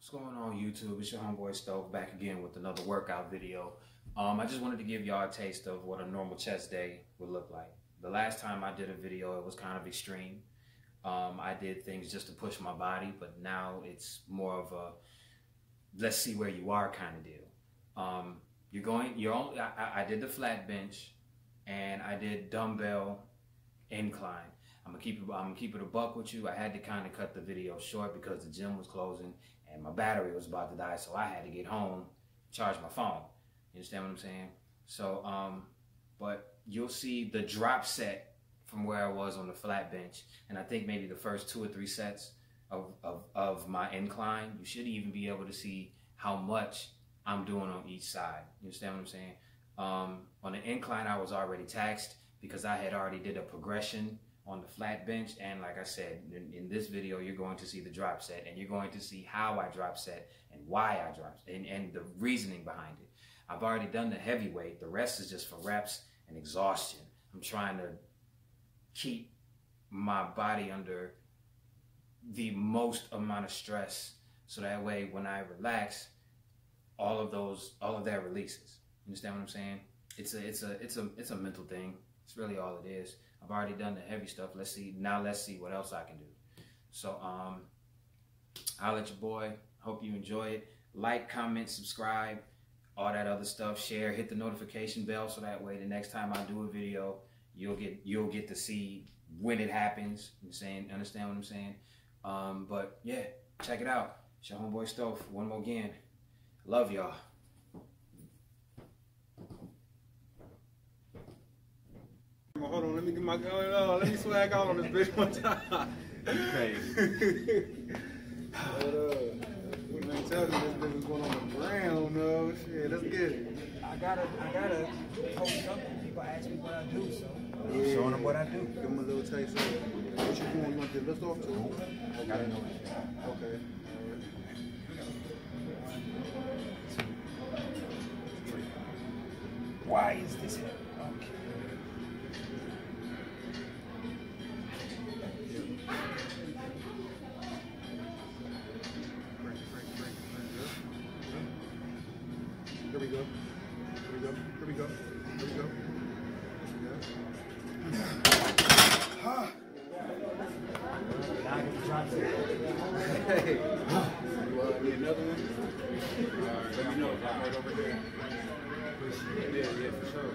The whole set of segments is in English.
What's going on, YouTube? It's your homeboy Stove back again with another workout video. I just wanted to give y'all a taste of what a normal chest day would look like. The last time I did a video, it was kind of extreme. I did things just to push my body, but now it's more of a let's see where you are kind of deal. I did the flat bench and I did dumbbell incline. I'm gonna keep it a buck with you. I had to kind of cut the video short because the gym was closing and my battery was about to die, so I had to get home, charge my phone. You understand what I'm saying? So, but you'll see the drop set from where I was on the flat bench, and I think maybe the first 2 or 3 sets of my incline. You should even be able to see how much I'm doing on each side. You understand what I'm saying? On the incline, I was already taxed because I had already did a progression on the flat bench, and like I said, in this video you're going to see the drop set, and you're going to see how I drop set and why I drop and the reasoning behind it. I've already done the heavyweight. The rest is just for reps and exhaustion. I'm trying to keep my body under the most amount of stress, so that way when I relax, all of that releases. You understand what I'm saying? It's a mental thing. It's really all it is. I've already done the heavy stuff. Let's see what else I can do. So I'll let your boy. Hope you enjoy it. Like, comment, subscribe, all that other stuff. Share, hit the notification bell, so that way the next time I do a video, you'll get to see when it happens. You understand what I'm saying? But yeah, check it out. It's your homeboy Stove. One more again. Love y'all. Hold on, let me get my gun on. Let me swag out on this bitch one time. Crazy. Hold up. We ain't telling you this bitch is going on the ground, no shit. Let's get it. I gotta post something. People ask me what I do, so Yeah. I'm showing them what I do. Give them a little taste of it. What you doing? You want to get lift off too? I gotta know it. Okay. Why is this heavy? Okay. Here we go. Here we go. Here we go. Here we go. Now I get the drop set. Hey. You need another one? Alright, let me know. I'm right over there. Yeah, for sure.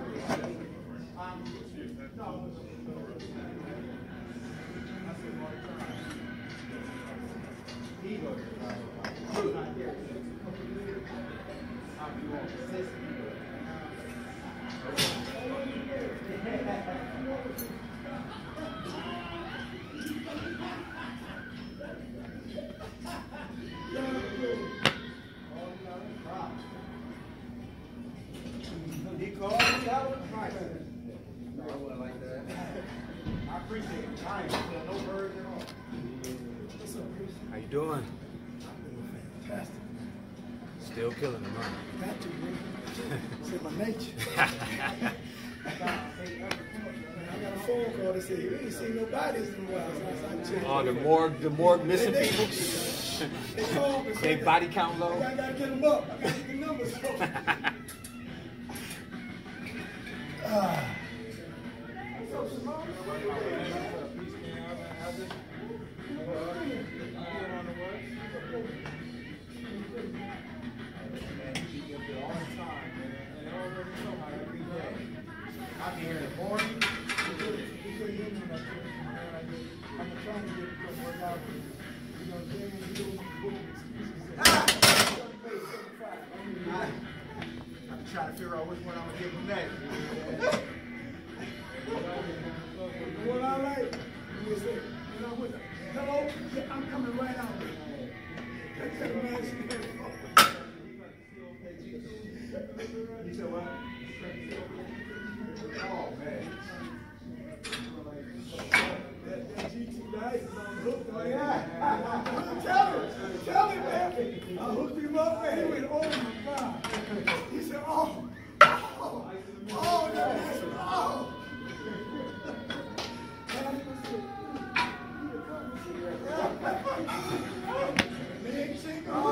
I wouldn't like that. I appreciate it. I ain't feel no birds at all. What's up, Chris? How you doing? Fantastic. Still killing them, huh? Got to, man. It's in my nature. I got a phone call that said, you ain't seen no bodies in a while. So I checked. Oh, the morgue missing people. They called me. They body count low. I gotta get them up. I gotta get the numbers up. So, Simone, I'll be here in the morning. I'm trying to get work out. I'm trying to figure out which one I'm gonna give him next. What I like? You say, hello, yeah, I'm coming right out. You said what? Oh man. That G2 guy is on hook. Oh yeah. Tell him, man. I hooked him up and he went, oh my God. He said, oh, that's, oh. Man,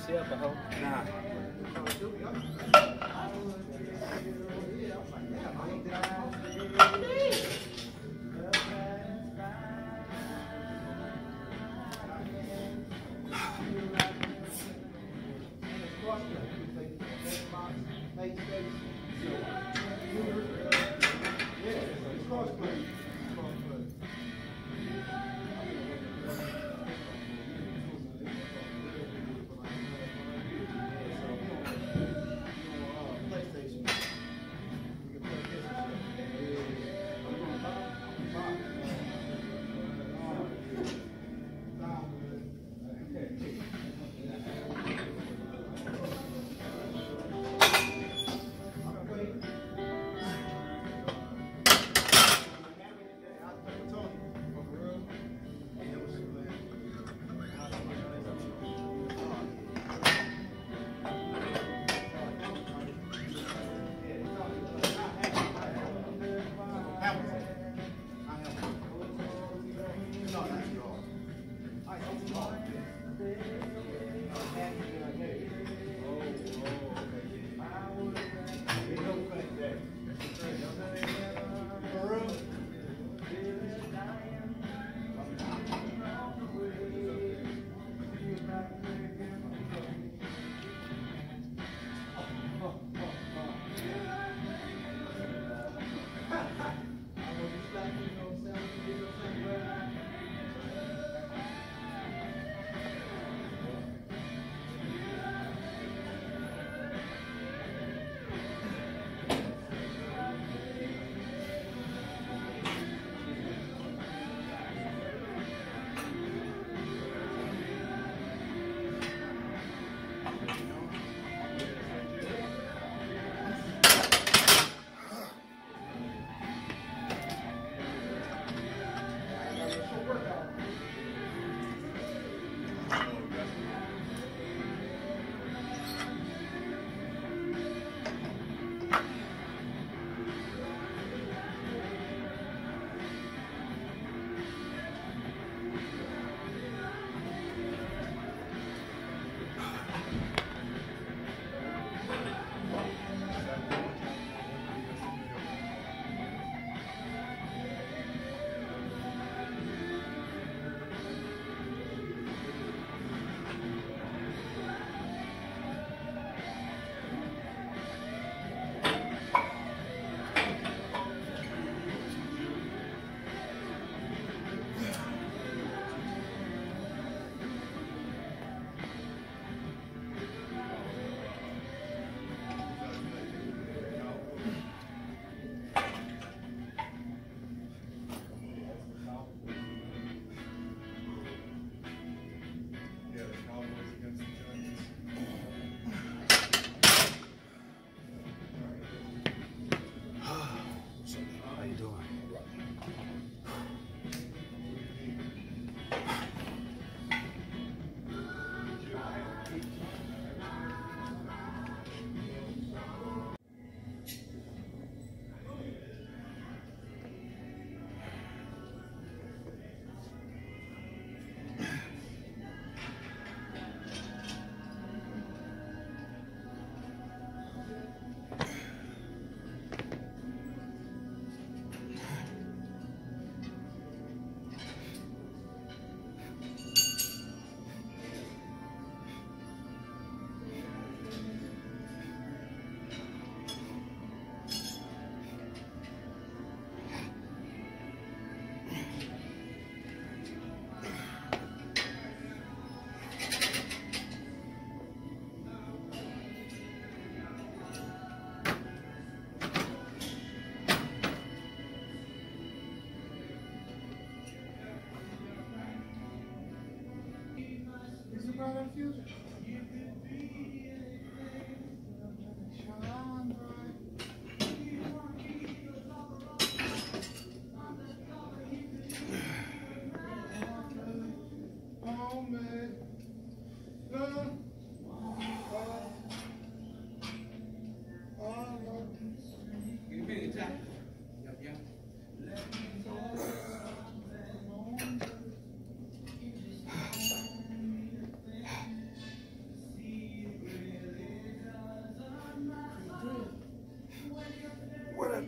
yourself a hoe? Nah.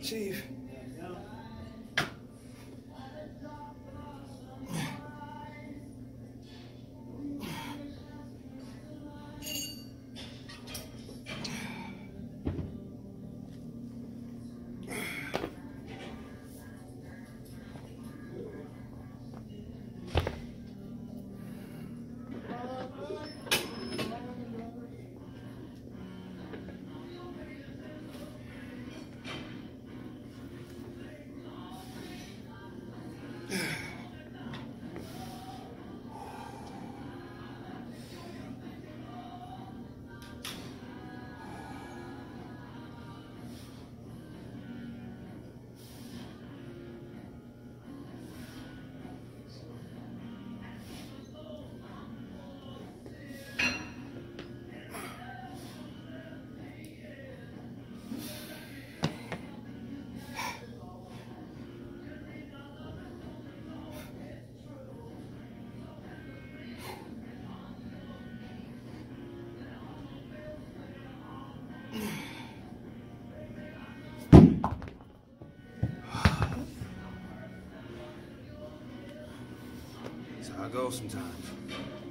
Chief. That's how I go sometimes.